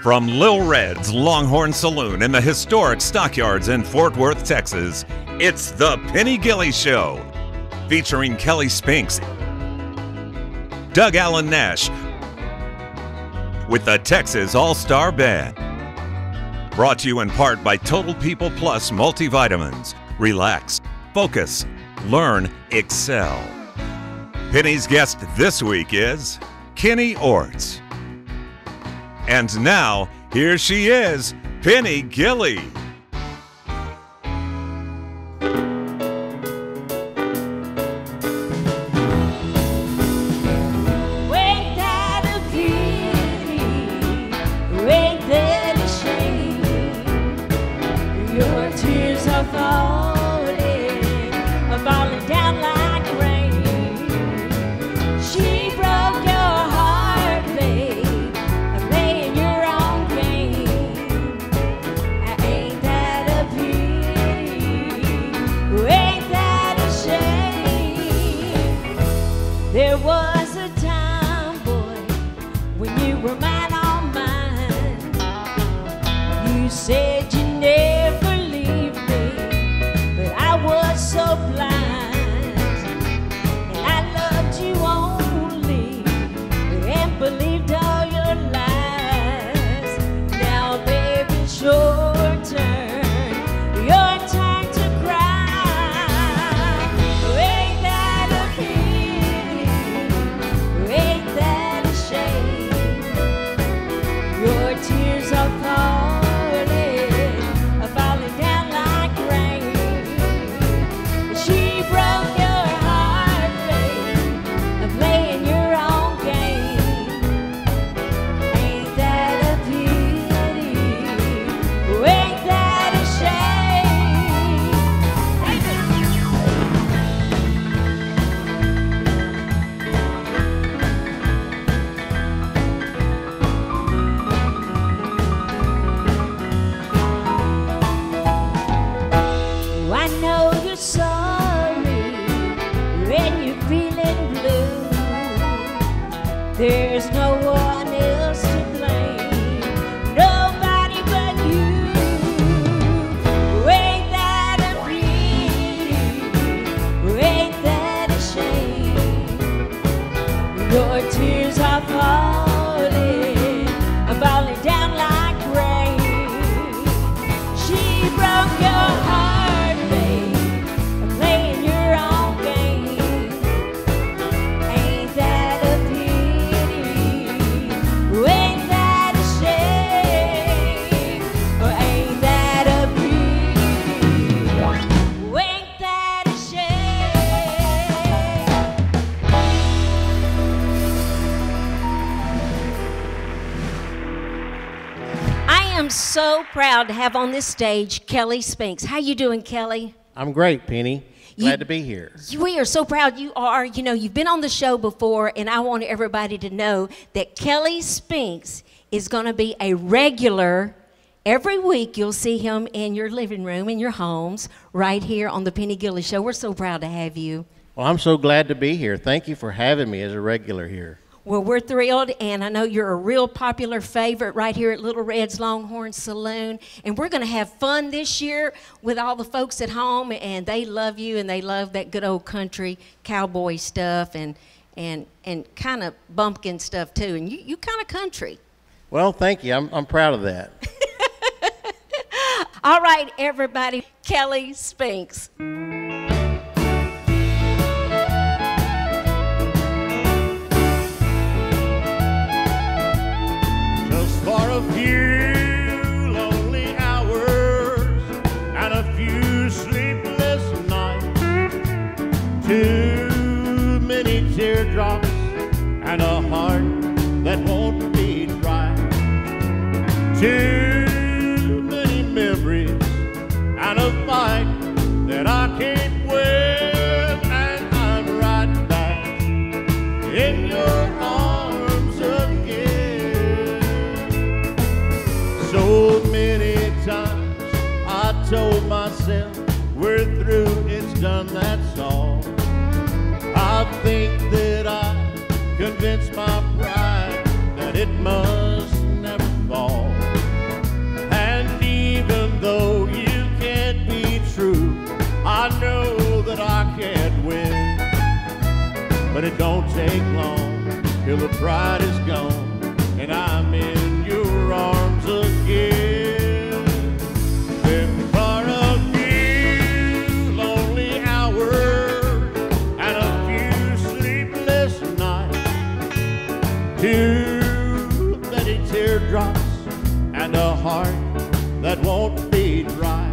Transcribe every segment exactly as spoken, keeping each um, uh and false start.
From Lil Red's Longhorn Saloon in the historic Stockyards in Fort Worth, Texas, it's The Penny Gilly Show, featuring Kelly Spinks, Doug Allen Nash, with the Texas All-Star Band. Brought to you in part by Total People Plus Multivitamins. Relax, focus, learn, excel. Penny's guest this week is Kenny Orts. And now, here she is, Penny Gilly. There's no one else to blame, nobody but you. Ain't that a pity? Ain't that a shame? Your tears are falling, falling down like rain. She broke your heart, babe, playing your own game. Ain't that a I'm so proud to have on this stage Kelly Spinks. How you doing, Kelly? I'm great, Penny. Glad you, to be here. We are so proud you are. You know, you've been on the show before, and I want everybody to know that Kelly Spinks is going to be a regular. Every week you'll see him in your living room, in your homes, right here on the Penny Gilly Show. We're so proud to have you. Well, I'm so glad to be here. Thank you for having me as a regular here. Well, we're thrilled, and I know you're a real popular favorite right here at Little Red's Longhorn Saloon, and we're going to have fun this year with all the folks at home, and they love you, and they love that good old country cowboy stuff and and and kind of bumpkin stuff, too, and you, you kind of country. Well, thank you. I'm, I'm proud of that. All right, everybody, Kelly Spinks. For a few lonely hours and a few sleepless nights, too many teardrops and a heart that won't be dry, too many memories and a fight that I can't win, and I'm right back in your arms again. So many times I told myself we're through, it's done, that's all. I think that I convinced my pride that it must never fall. but it don't take long till the pride is gone and I'm in your arms again. Then for a few lonely hours and a few sleepless nights, too many teardrops and a heart that won't beat right,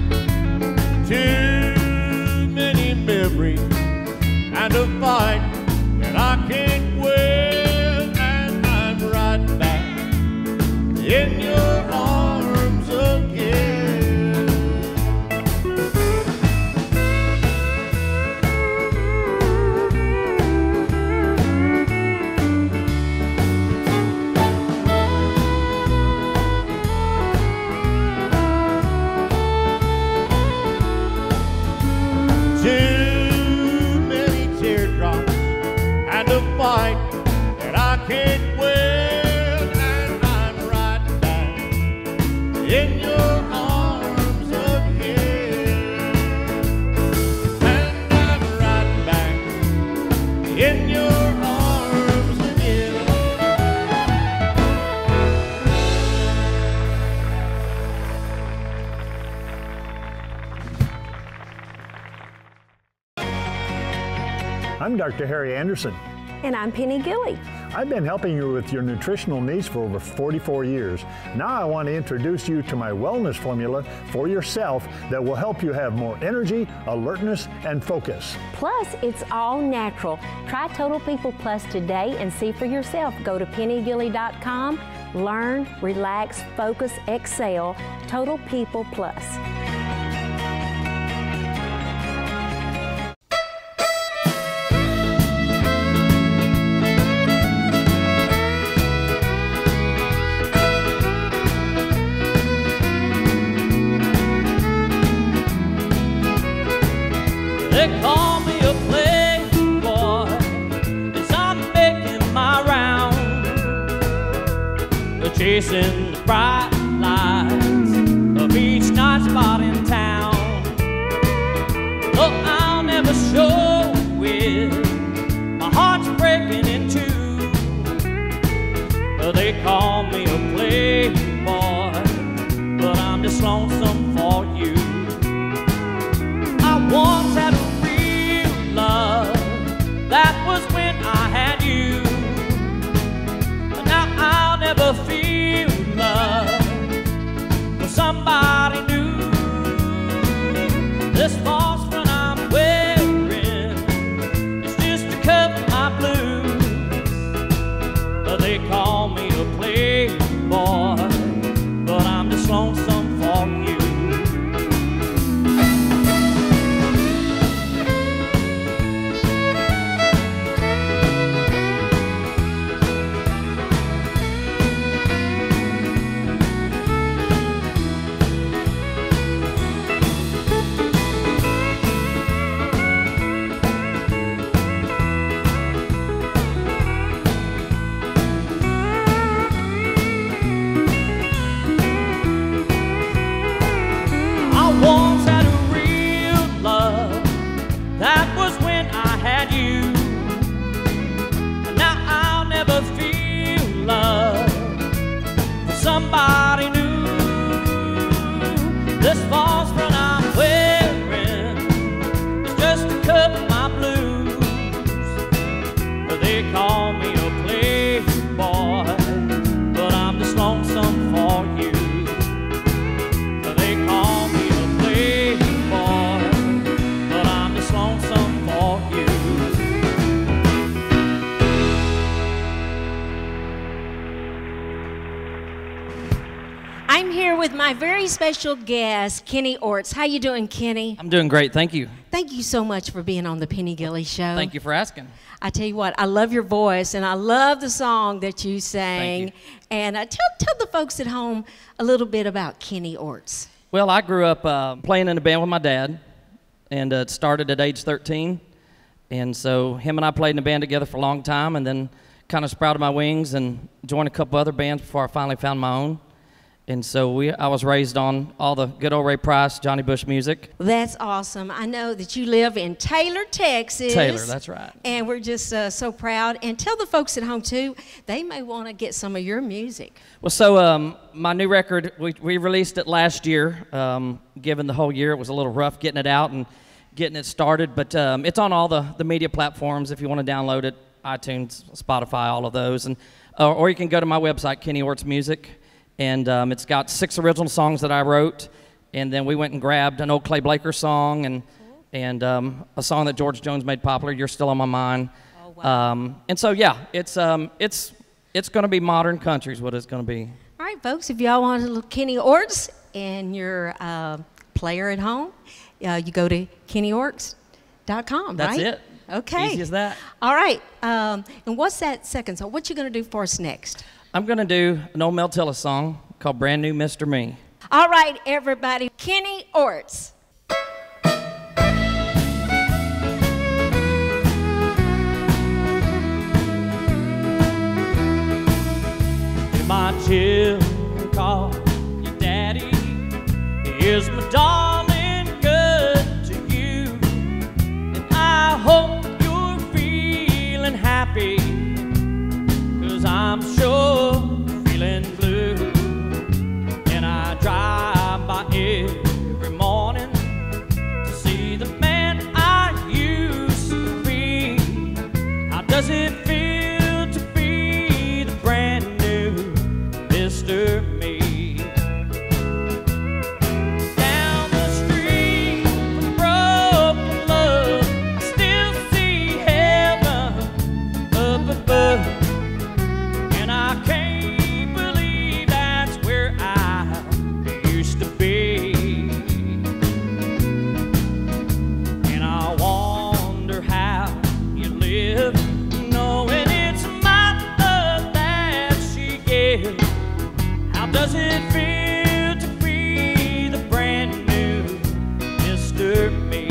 too many memories and a fight that I can't win, and I'm right back in your arms again. Too many teardrops and a fight that I can't win, and I'm right back in your arms again. And I'm right back in your arms again. I'm Doctor Harry Anderson. And I'm Penny Gilly. I've been helping you with your nutritional needs for over forty-four years. Now I want to introduce you to my wellness formula for yourself that will help you have more energy, alertness, and focus. Plus, it's all natural. Try Total People Plus today and see for yourself. Go to penny gilly dot com. Learn, relax, focus, excel. Total People Plus. They call me a playboy as I'm making my round, chasing the bright lights of each night spot in town. Though I'll never show it, my heart's breaking in two. They call me a playboy, but I'm just lonesome for you. I once had a real love, that was when I had you. But now I'll never feel love for somebody new. This false front I'm wearing is just to cover my blues. But they call me a playboy, but I'm just lonesome for you. Once had a real love, that was when I had you. And now I'll never feel love for somebody new. This false front I'm wearing is just to cover my blues. But they call me a playboy, but I'm just lonesome for you. They call me I'm here with my very special guest, Kenny Orts. How you doing, Kenny? I'm doing great, thank you. Thank you so much for being on the Penny Gilly Show. Thank you for asking. I tell you what, I love your voice, and I love the song that you sang. Thank you. And uh, tell, tell the folks at home a little bit about Kenny Orts. Well, I grew up uh, playing in a band with my dad, and uh, it started at age thirteen. And so him and I played in a band together for a long time, and then kind of sprouted my wings and joined a couple other bands before I finally found my own. And so we, I was raised on all the good old Ray Price, Johnny Bush music. That's awesome. I know that you live in Taylor, Texas. Taylor, that's right. And we're just uh, so proud. And tell the folks at home, too, they may want to get some of your music. Well, so um, my new record, we, we released it last year. Um, given the whole year, it was a little rough getting it out and getting it started. But um, it's on all the, the media platforms if you want to download it, iTunes, Spotify, all of those. And uh, or you can go to my website, Kenny Orts Music. And um, it's got six original songs that I wrote, and then we went and grabbed an old Clay Blaker song and and um, a song that George Jones made popular, "You're Still on My Mind." Oh, wow. Um, and so yeah, it's um, it's it's going to be modern country is what it's going to be. All right, folks, if y'all want a little Kenny Orts and you're a player at home, uh, you go to kenny orts dot com, That's right? it. Okay. Easy as that. All right. Um, and what's that second song? What you going to do for us next? I'm going to do an old Mel Tillis song called "Brand New Mister Me." All right, everybody. Kenny Orts. My children call you daddy. Is my darling good to you? And I hope you're feeling happy, 'cause I'm sure feeling blue. And I drive by every morning to see the man I used to be. How does it feel to be the brand new Mister Me? Down the street from broken love, I still see heaven up above. And I can't believe that's where I used to be. And I wonder how you live, knowing it's my love that she gives. How does it feel to be the brand new Mister Me?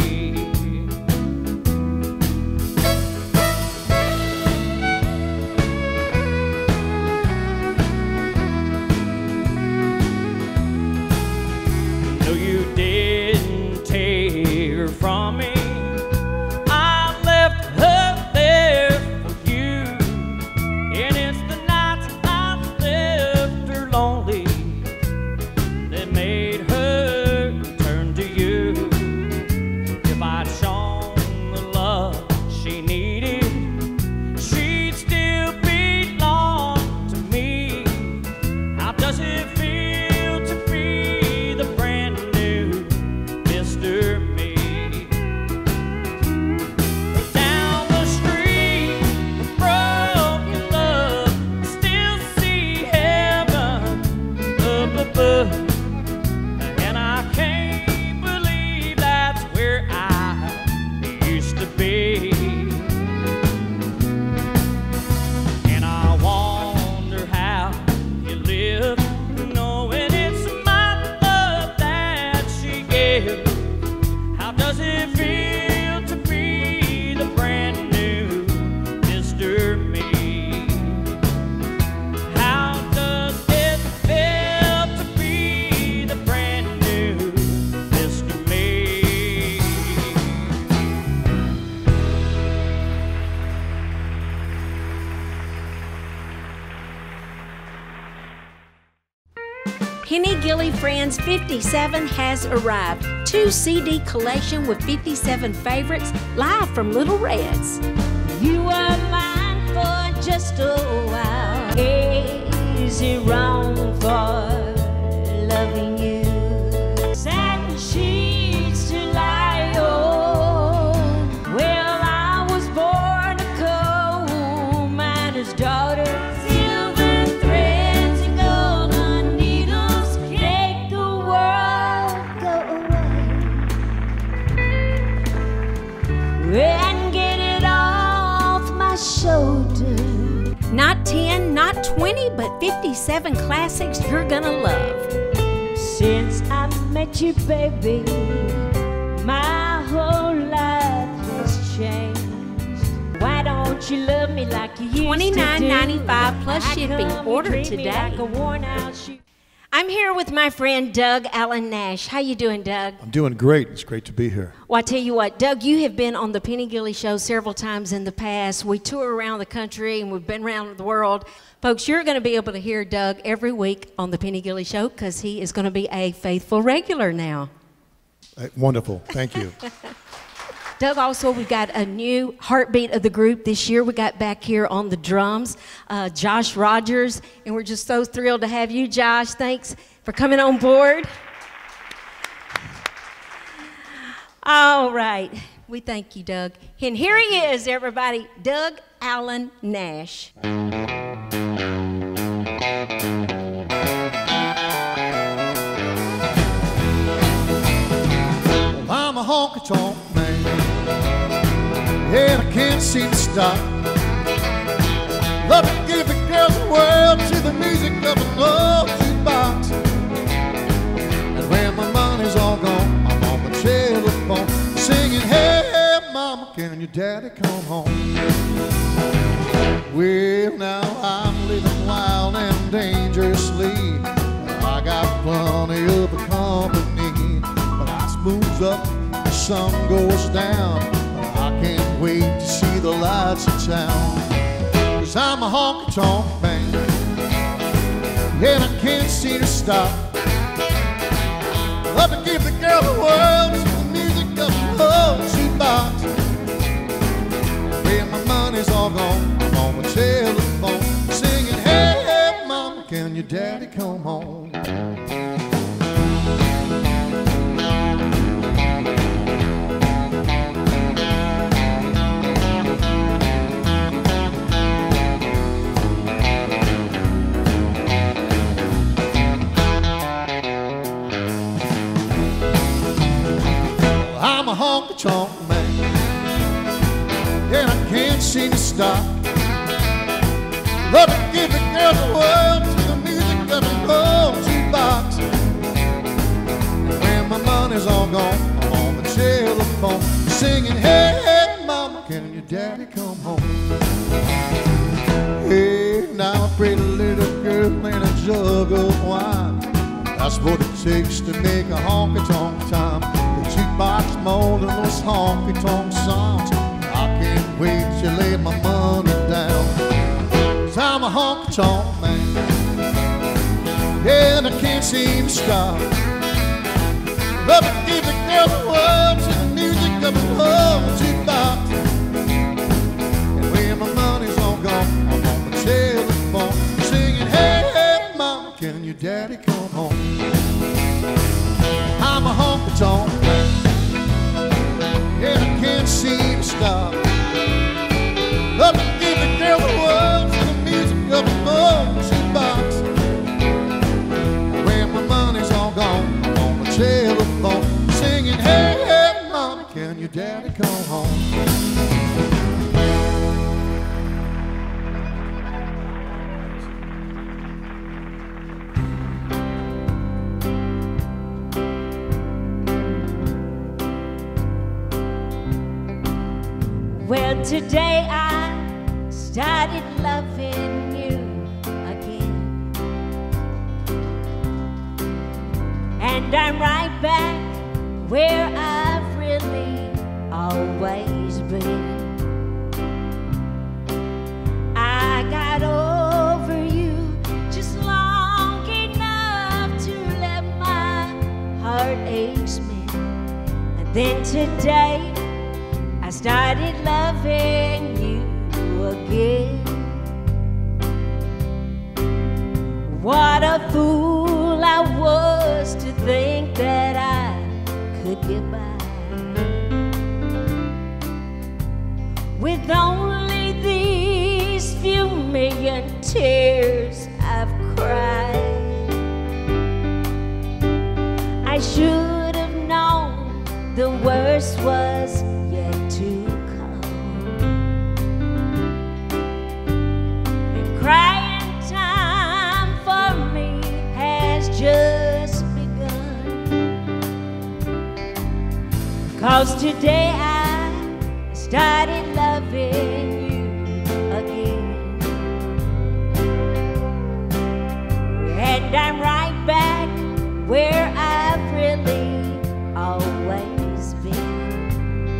No, you didn't take her from me. I left her there for you. And it's the nights I left her lonely that made her turn to you. If I'd shown the love she needed, she'd still belong to me. How does it feel to be the brand new Mister Me? Down the street with broken love, I still see heaven up above. And I can't believe that's where I used to be. And I wonder how you live, knowing it's my love that she gave. How does it feel to be the brand new Mister Me? How does it feel to be the brand new Mister Me? Kenny Gilly Friends fifty-seven has arrived. Two C D collection with fifty-seven favorites live from Little Reds. You were mine for just a while. Is it wrong for loving you? Satin sheets to lie on. Well, I was born a coal miner's daughter. Silver threads and golden needles make the world go away. And get it off my shoulder. Not ten, not twenty, but fifty-seven classics you're gonna love. Since I met you, baby, my whole life has changed. Why don't you love me like you used to do? twenty-nine ninety-five plus How shipping. come you Order treat me today. like a worn out shoe? I'm here with my friend Doug Allen Nash. How you doing, Doug? I'm doing great. It's great to be here. Well, I tell you what, Doug, you have been on the Penny Gilley Show several times in the past. We tour around the country and we've been around the world. Folks, you're going to be able to hear Doug every week on the Penny Gilley Show because he is going to be a faithful regular now. Uh, wonderful. Thank you. Doug, also, we've got a new heartbeat of the group this year. We got back here on the drums, uh, Josh Rogers, and we're just so thrilled to have you, Josh. Thanks for coming on board. All right. We thank you, Doug. And here he is, everybody, Doug Allen Nash. Well, I'm a honky-tonk man, and I can't seem to stop. Love to give the girls the world to the music of an old jukebox. And when my money's all gone, I'm on the telephone singing, hey, mama, can your daddy come home? Well, now I'm living wild and dangerously. I got plenty of company, but I smooth up, the sun goes down. I can't wait to see the lights of town. Cause I'm a honky-tonk man, and I can't seem to stop. Love to give the girl the world to the music of the old jukebox. When my money's all gone, I'm on the telephone singing, hey, hey, mama, can your daddy come home? I'm a honky-tonk man, and I can't seem to stop. Love to give the girls the world to the music of an old jukebox. When my money's all gone, I'm on the telephone singing, hey, hey, mama, can your daddy come home? Hey, now a pretty little girl and a jug of wine, that's what it takes to make a honky-tonk time. The jukebox more than those honky-tonk songs. I can't wait to lay my money down. Cause I'm a honky-tonk man, and I can't seem to stop. Love to give the girl the world to the music of an old jukebox. And when my money's all gone, I'm on the telephone singing, hey, hey, mama, can your daddy come home? I'm a honky-tonk man, and I can't seem to stop. Love to give the girl the world to the music of an old jukebox. When my money's all gone, I'm on the telephone singing, hey, hey, mama, can your daddy come home? Well, today I started loving you again, and I'm right back where I've really always been. I got over you just long enough to let my heart aches me, and then today I started loving you again. What a fool I was to think that I could get by with only these few million tears I've cried. I should have known the worst was to come, and crying time for me has just begun. Cause today I started loving you again, and I'm right back where I've really always been.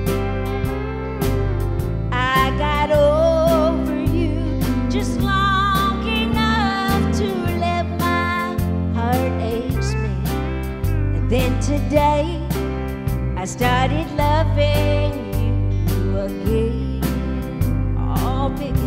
I got over you just long enough to let my heart aches me. And then today I started loving you again. Oh, baby.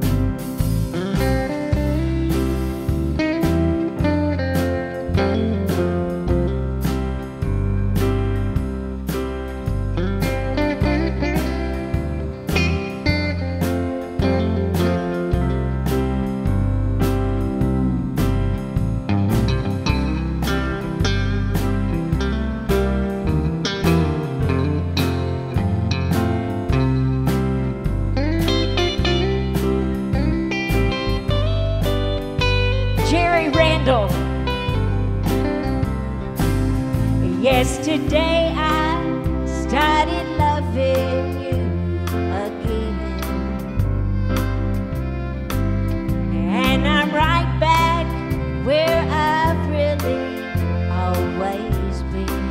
Yesterday I started loving you again, and I'm right back where I've really always been.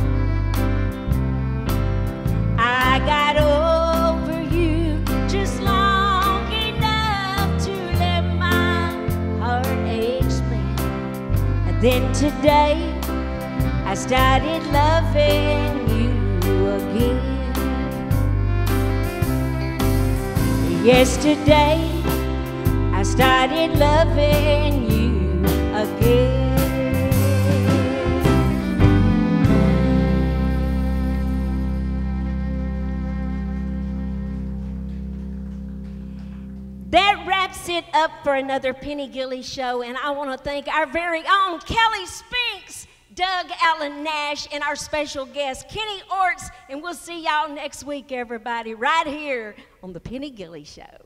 I got over you just long enough to let my heart ache me, and then today I started loving you again. Yesterday, I started loving you again. That wraps it up for another Penny Gilly show, and I want to thank our very own Kelly Spinks, Doug Allen Nash, and our special guest, Kenny Orts, and we'll see y'all next week, everybody, right here on the Penny Gilly Show.